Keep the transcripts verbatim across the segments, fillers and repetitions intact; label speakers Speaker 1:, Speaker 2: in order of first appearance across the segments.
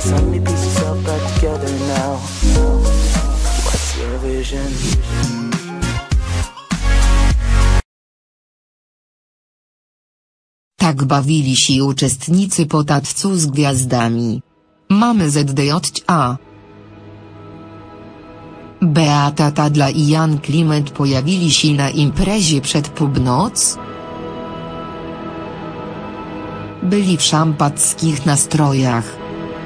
Speaker 1: Suddenly piece yourself back together now. What's your vision?
Speaker 2: Tak bawili się uczestnicy potatcu z gwiazdami. Mamy Z D J A. Beata Tadla i Jan Kliment pojawili się na imprezie przed Pubnoc. Byli w szampackich nastrojach.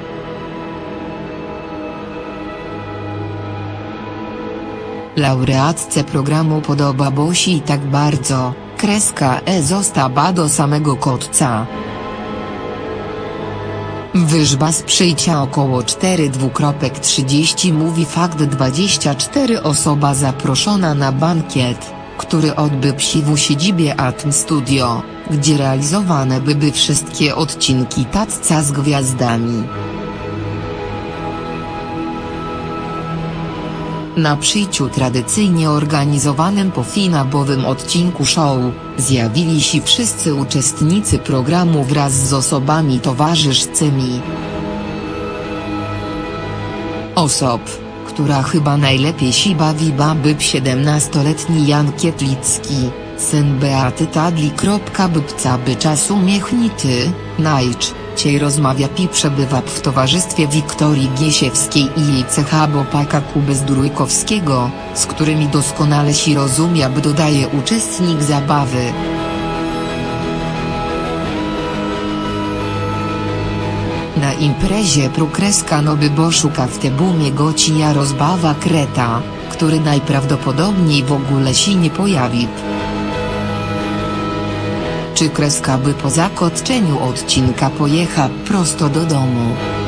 Speaker 2: Laureatce programu podoba Bosi tak bardzo, kreska E została do samego kotca. Wyżba z przyjścia około cztery trzydzieści mówi Fakt dwadzieścia cztery osoba zaproszona na bankiet, który odbył się w siedzibie Atm Studio, gdzie realizowane były wszystkie odcinki Tacca z gwiazdami. Na przyjściu tradycyjnie organizowanym po finałowym odcinku show, zjawili się wszyscy uczestnicy programu wraz z osobami towarzyszącymi. Osob, która chyba najlepiej się bawi baby siedemnastoletni Jan Kietlicki, syn Beaty Tadli. Bybca byczas umiechnity, najczęściej rozmawia i przebywa w towarzystwie Wiktorii Giesiewskiej i jej cecha Bopaka Kuby Zdrójkowskiego, z którymi doskonale się rozumie, by dodaje uczestnik zabawy. Na imprezie prokreska noby Boszuka w tebumie gocia rozbawa Kreta, który najprawdopodobniej w ogóle się nie pojawi. Czy kreska by po zakończeniu odcinka pojechał prosto do domu?